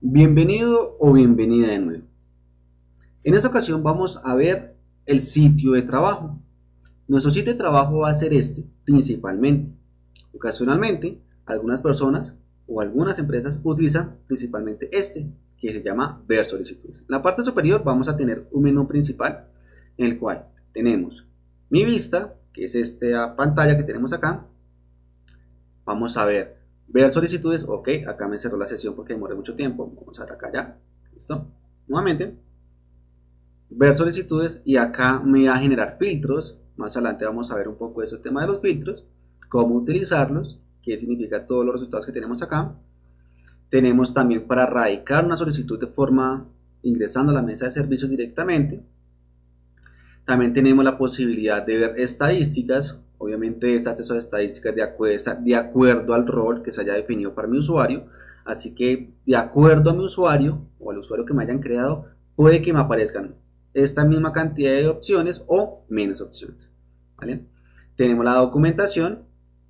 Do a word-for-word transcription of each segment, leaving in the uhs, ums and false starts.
Bienvenido o bienvenida de nuevo. En esta ocasión vamos a ver el sitio de trabajo. Nuestro sitio de trabajo va a ser este, principalmente. Ocasionalmente, algunas personas o algunas empresas utilizan principalmente este, que se llama ver solicitudes. En la parte superior vamos a tener un menú principal, en el cual tenemos mi vista, que es esta pantalla que tenemos acá. Vamos a ver ver solicitudes. Ok, acá me cerró la sesión porque demoré mucho tiempo. Vamos a ver acá ya. Listo. Nuevamente, ver solicitudes, y acá me va a generar filtros. Más adelante vamos a ver un poco de ese tema de los filtros, cómo utilizarlos, qué significa todos los resultados que tenemos acá. Tenemos también para radicar una solicitud de forma ingresando a la mesa de servicios directamente. También tenemos la posibilidad de ver estadísticas. Obviamente este acceso a estadísticas de acuerdo, de acuerdo al rol que se haya definido para mi usuario. Así que de acuerdo a mi usuario o al usuario que me hayan creado, puede que me aparezcan esta misma cantidad de opciones o menos opciones, ¿vale? Tenemos la documentación.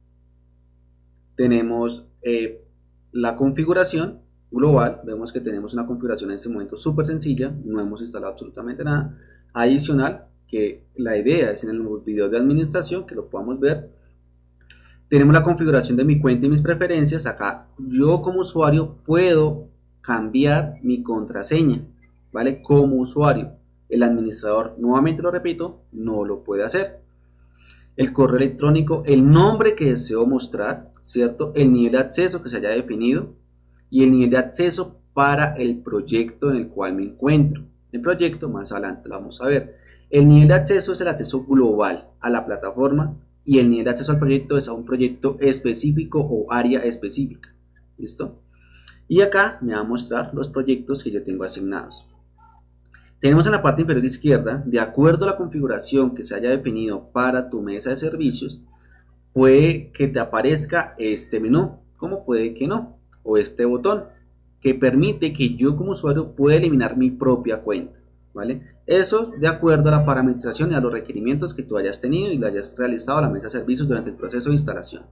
Tenemos eh, la configuración global. Vemos que tenemos una configuración en este momento súper sencilla. No hemos instalado absolutamente nada adicional, que la idea es en el video de administración que lo podamos ver. Tenemos la configuración de mi cuenta y mis preferencias. Acá yo como usuario puedo cambiar mi contraseña, ¿vale? Como usuario. El administrador, nuevamente lo repito, no lo puede hacer. El correo electrónico, el nombre que deseo mostrar, ¿cierto? El nivel de acceso que se haya definido y el nivel de acceso para el proyecto en el cual me encuentro. El proyecto más adelante lo vamos a ver. El nivel de acceso es el acceso global a la plataforma, y el nivel de acceso al proyecto es a un proyecto específico o área específica. ¿Listo? Y acá me va a mostrar los proyectos que yo tengo asignados. Tenemos en la parte inferior izquierda, de acuerdo a la configuración que se haya definido para tu mesa de servicios, puede que te aparezca este menú, como puede que no, o este botón que permite que yo como usuario pueda eliminar mi propia cuenta, ¿vale? Eso de acuerdo a la parametrización y a los requerimientos que tú hayas tenido y lo hayas realizado a la mesa de servicios durante el proceso de instalación.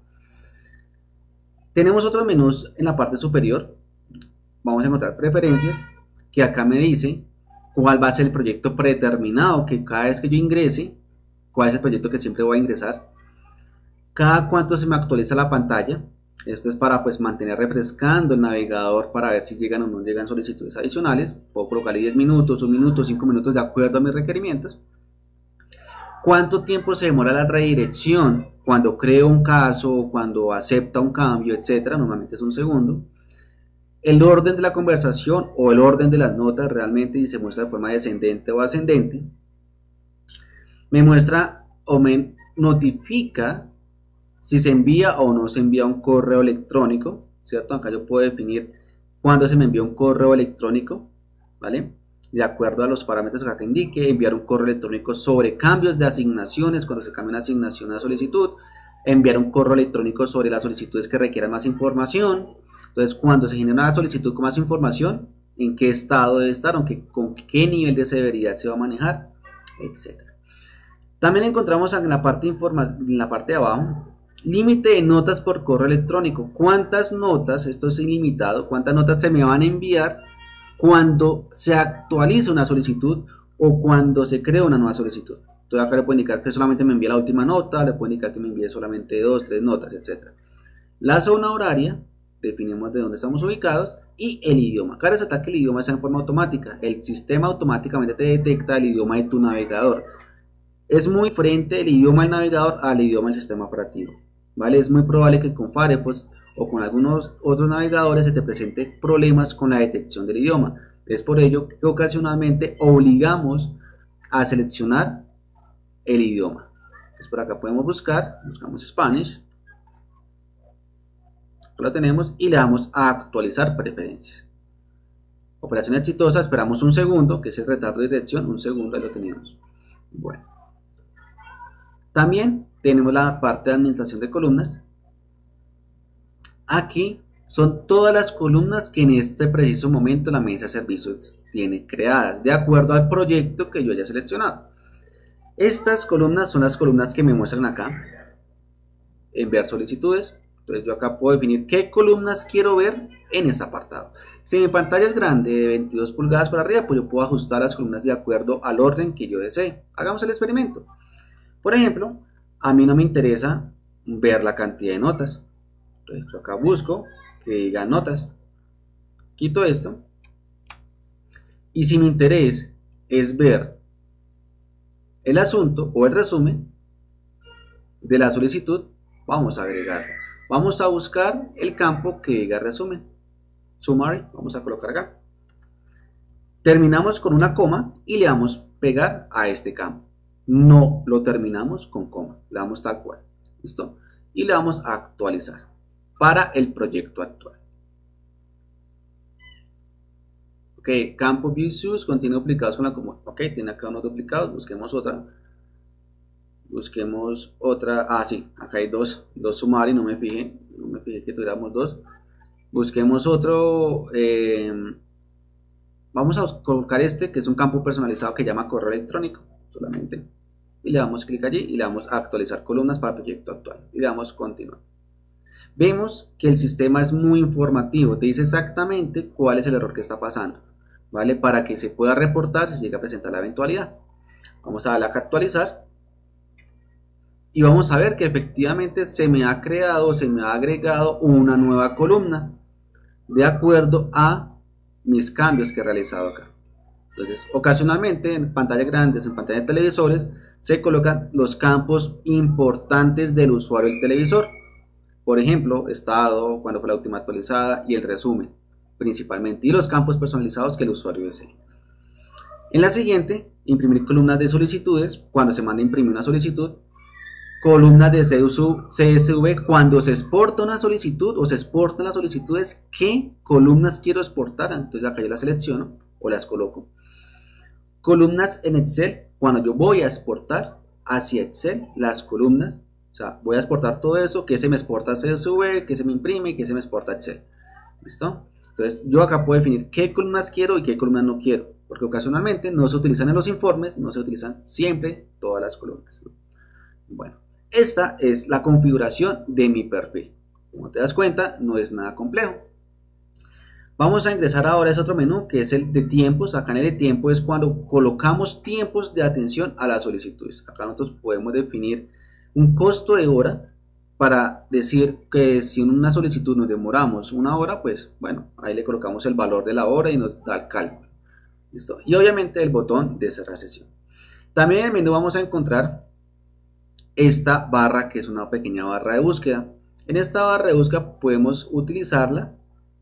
Tenemos otros menús en la parte superior. Vamos a encontrar preferencias, que acá me dice cuál va a ser el proyecto predeterminado, que cada vez que yo ingrese, cuál es el proyecto que siempre voy a ingresar, cada cuánto se me actualiza la pantalla. Esto es para pues mantener refrescando el navegador para ver si llegan o no llegan solicitudes adicionales. Puedo colocarle diez minutos, un minuto, cinco minutos de acuerdo a mis requerimientos. Cuánto tiempo se demora la redirección cuando creo un caso, cuando acepta un cambio, etcétera. Normalmente es un segundo. El orden de la conversación o el orden de las notas realmente, si se muestra de forma descendente o ascendente. Me muestra o me notifica si se envía o no se envía un correo electrónico, ¿cierto? Acá yo puedo definir cuándo se me envía un correo electrónico, ¿vale? De acuerdo a los parámetros que acá indique, enviar un correo electrónico sobre cambios de asignaciones, cuando se cambia una asignación a solicitud, enviar un correo electrónico sobre las solicitudes que requieran más información. Entonces, cuando se genera una solicitud con más información, en qué estado debe estar, aunque con qué nivel de severidad se va a manejar, etcétera. También encontramos en la parte, en la parte de abajo, límite de notas por correo electrónico. ¿Cuántas notas? Esto es ilimitado. ¿Cuántas notas se me van a enviar cuando se actualiza una solicitud o cuando se crea una nueva solicitud? Entonces acá le puedo indicar que solamente me envía la última nota, le puedo indicar que me envíe solamente dos, tres notas, etcétera. La zona horaria, definimos de dónde estamos ubicados, y el idioma. Acá resalta que el idioma está en forma automática. El sistema automáticamente te detecta el idioma de tu navegador. Es muy diferente el idioma del navegador al idioma del sistema operativo, ¿vale? Es muy probable que con Firefox o con algunos otros navegadores se te presente problemas con la detección del idioma. Es por ello que ocasionalmente obligamos a seleccionar el idioma. Entonces por acá podemos buscar, buscamos Spanish, lo tenemos y le damos a actualizar preferencias. Operación exitosa, esperamos un segundo, que es el retardo de dirección, un segundo, ahí lo tenemos. Bueno. También tenemos la parte de administración de columnas. Aquí son todas las columnas que en este preciso momento la mesa de servicios tiene creadas, de acuerdo al proyecto que yo haya seleccionado. Estas columnas son las columnas que me muestran acá, enviar solicitudes. Entonces yo acá puedo definir qué columnas quiero ver en este apartado. Si mi pantalla es grande de veintidós pulgadas para arriba, pues yo puedo ajustar las columnas de acuerdo al orden que yo desee. Hagamos el experimento. Por ejemplo, a mí no me interesa ver la cantidad de notas. Entonces yo acá busco que diga notas. Quito esto. Y si mi interés es ver el asunto o el resumen de la solicitud, vamos a agregar. Vamos a buscar el campo que diga resumen. Summary, vamos a colocar acá. Terminamos con una coma y le damos pegar a este campo. No lo terminamos con coma, le damos tal cual. ¿Listo? Y le damos a actualizar para el proyecto actual. Ok, campo view source contiene duplicados con la coma. Ok, tiene acá unos duplicados, busquemos otra. Busquemos otra. Ah, sí, acá hay dos, dos summary, no me fijé, no me fijé que tuviéramos dos. Busquemos otro. Eh, vamos a colocar este que es un campo personalizado que llama correo electrónico solamente. Y le damos clic allí y le damos a actualizar columnas para el proyecto actual. Y le damos continuar. Vemos que el sistema es muy informativo, te dice exactamente cuál es el error que está pasando, ¿vale? Para que se pueda reportar si se llega a presentar la eventualidad. Vamos a darle a actualizar. Y vamos a ver que efectivamente se me ha creado, se me ha agregado una nueva columna de acuerdo a mis cambios que he realizado acá. Entonces, ocasionalmente en pantallas grandes, en pantallas de televisores, se colocan los campos importantes del usuario del televisor. Por ejemplo, estado, cuando fue la última actualizada y el resumen, principalmente. Y los campos personalizados que el usuario desee. En la siguiente, imprimir columnas de solicitudes, cuando se manda a imprimir una solicitud. Columnas de C S V cuando se exporta una solicitud o se exportan las solicitudes, ¿qué columnas quiero exportar? Entonces acá yo las selecciono o las coloco. Columnas en Excel, cuando yo voy a exportar hacia Excel las columnas, o sea, voy a exportar todo eso, que se me exporta a C S V, que se me imprime y que se me exporta a Excel. ¿Listo? Entonces yo acá puedo definir qué columnas quiero y qué columnas no quiero, porque ocasionalmente no se utilizan en los informes, no se utilizan siempre todas las columnas. Bueno. Esta es la configuración de mi perfil. Como te das cuenta, no es nada complejo. Vamos a ingresar ahora a ese otro menú que es el de tiempos. Acá en el de tiempo es cuando colocamos tiempos de atención a las solicitudes. Acá nosotros podemos definir un costo de hora para decir que si en una solicitud nos demoramos una hora, pues bueno, ahí le colocamos el valor de la hora y nos da el cálculo. ¿Listo? Y obviamente el botón de cerrar sesión. También en el menú vamos a encontrar esta barra que es una pequeña barra de búsqueda. En esta barra de búsqueda podemos utilizarla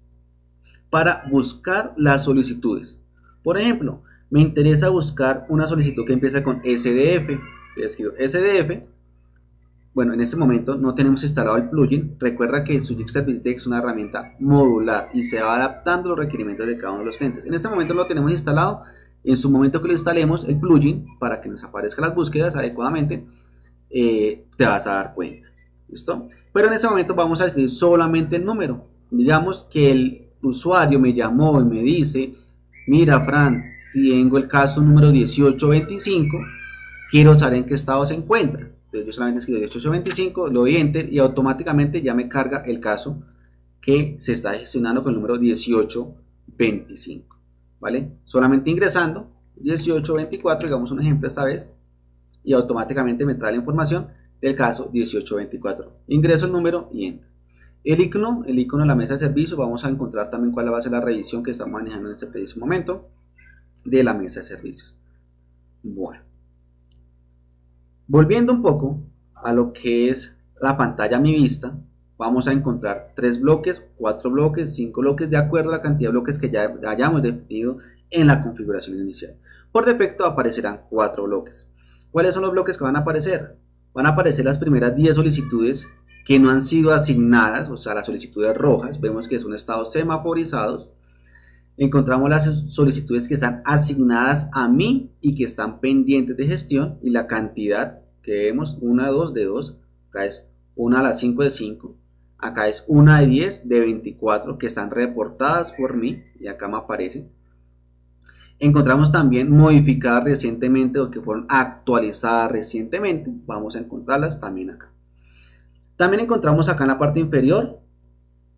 para buscar las solicitudes. Por ejemplo, me interesa buscar una solicitud que empieza con S D F. Escribo S D F. Bueno, en este momento no tenemos instalado el plugin. Recuerda que Sujix Service Desk es una herramienta modular y se va adaptando a los requerimientos de cada uno de los clientes. En este momento lo tenemos instalado. En su momento que lo instalemos el plugin para que nos aparezcan las búsquedas adecuadamente, Eh, te vas a dar cuenta. ¿Listo? Pero en este momento vamos a escribir solamente el número. Digamos que el usuario me llamó y me dice: mira, Fran, tengo el caso número dieciocho veinticinco, quiero saber en qué estado se encuentra. Entonces yo solamente escribo dieciocho veinticinco, le doy enter y automáticamente ya me carga el caso que se está gestionando con el número dieciocho veinticinco, ¿vale? Solamente ingresando dieciocho veinticuatro, digamos un ejemplo esta vez, y automáticamente me trae la información del caso dieciocho veinticuatro. Ingreso el número y enter. El icono, el icono de la mesa de servicio, vamos a encontrar también cuál va a ser la revisión que estamos manejando en este preciso momento de la mesa de servicios. Bueno, volviendo un poco a lo que es la pantalla Mi Vista, vamos a encontrar tres bloques, cuatro bloques, cinco bloques, de acuerdo a la cantidad de bloques que ya hayamos definido en la configuración inicial. Por defecto aparecerán cuatro bloques. ¿Cuáles son los bloques que van a aparecer? Van a aparecer las primeras diez solicitudes que no han sido asignadas, o sea, las solicitudes rojas. Vemos que son estados semaforizados. Encontramos las solicitudes que están asignadas a mí y que están pendientes de gestión, y la cantidad que vemos, una, dos, de dos, acá es una a las cinco de cinco, acá es una de diez, de veinticuatro, que están reportadas por mí, y acá me aparece. Encontramos también modificadas recientemente o que fueron actualizadas recientemente. Vamos a encontrarlas también acá. También encontramos acá en la parte inferior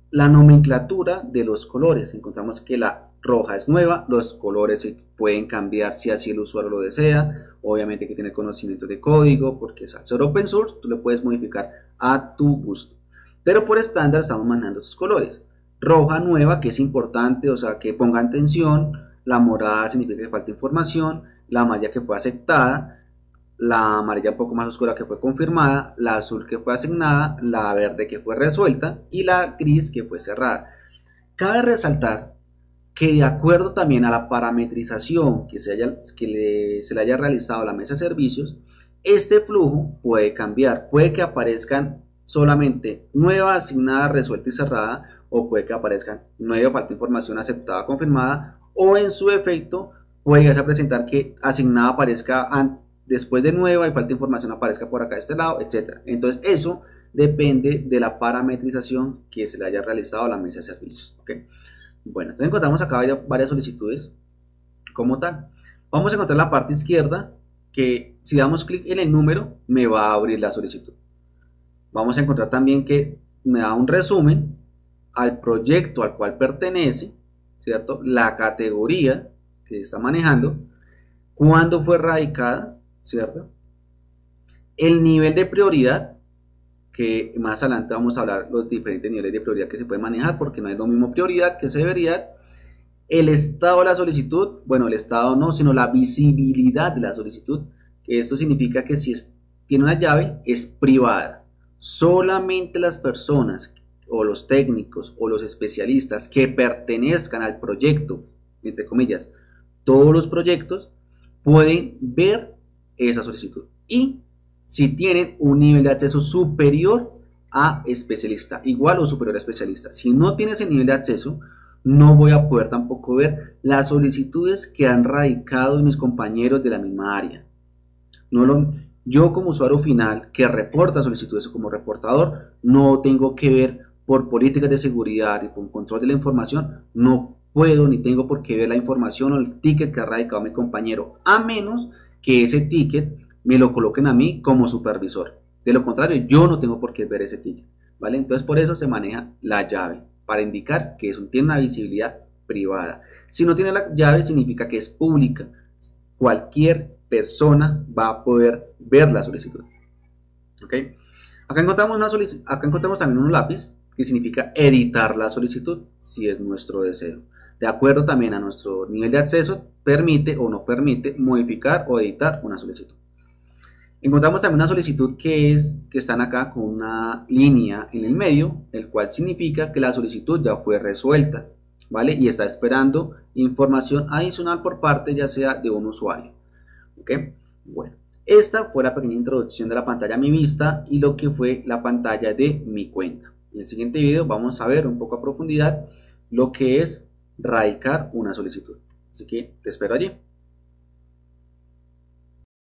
la nomenclatura de los colores. Encontramos que la roja es nueva, los colores se pueden cambiar si así el usuario lo desea. Obviamente hay que tener conocimiento de código porque es al ser open source, tú lo puedes modificar a tu gusto. Pero por estándar estamos manejando sus colores. Roja nueva, que es importante, o sea, que pongan atención. La morada significa que falta información. La amarilla que fue aceptada. La amarilla un poco más oscura que fue confirmada. La azul que fue asignada. La verde que fue resuelta. Y la gris que fue cerrada. Cabe resaltar que de acuerdo también a la parametrización que se, haya, que le, se le haya realizado a la mesa de servicios, este flujo puede cambiar. Puede que aparezcan solamente nueva, asignada, resuelta y cerrada, o puede que aparezcan nueva, falta información aceptada, confirmada, o en su efecto puede presentar que asignada aparezca después de nueva y falta información aparezca por acá de este lado, etcétera. Entonces eso depende de la parametrización que se le haya realizado a la mesa de servicios. ¿Okay? Bueno, entonces encontramos acá varias solicitudes como tal. Vamos a encontrar la parte izquierda que si damos clic en el número me va a abrir la solicitud. Vamos a encontrar también que me da un resumen al proyecto al cual pertenece, ¿cierto? La categoría que está manejando, cuándo fue radicada, ¿cierto? El nivel de prioridad, que más adelante vamos a hablar los diferentes niveles de prioridad que se pueden manejar, porque no es lo mismo prioridad que severidad. El estado de la solicitud, bueno, el estado no, sino la visibilidad de la solicitud, que esto significa que si es, tiene una llave, es privada. Solamente las personas o los técnicos o los especialistas que pertenezcan al proyecto, entre comillas, todos los proyectos, pueden ver esa solicitud. Y si tienen un nivel de acceso superior a especialista, igual o superior a especialista. Si no tienes el nivel de acceso, no voy a poder tampoco ver las solicitudes que han radicado mis compañeros de la misma área. No lo, yo como usuario final que reporta solicitudes o como reportador, no tengo que ver por políticas de seguridad y por control de la información, no puedo ni tengo por qué ver la información o el ticket que ha radicado mi compañero, a menos que ese ticket me lo coloquen a mí como supervisor. De lo contrario, yo no tengo por qué ver ese ticket, ¿vale? Entonces por eso se maneja la llave, para indicar que eso tiene una visibilidad privada. Si no tiene la llave, significa que es pública. Cualquier persona va a poder ver la solicitud. ¿Ok? Acá encontramos, una solic- acá encontramos también un lápiz que significa editar la solicitud, si es nuestro deseo. De acuerdo también a nuestro nivel de acceso, permite o no permite modificar o editar una solicitud. Encontramos también una solicitud que, es, que están acá con una línea en el medio, el cual significa que la solicitud ya fue resuelta, ¿vale? Y está esperando información adicional por parte ya sea de un usuario. ¿Ok? Bueno, esta fue la pequeña introducción de la pantalla Mi Vista y lo que fue la pantalla de mi cuenta. En el siguiente video vamos a ver un poco a profundidad lo que es radicar una solicitud. Así que te espero allí.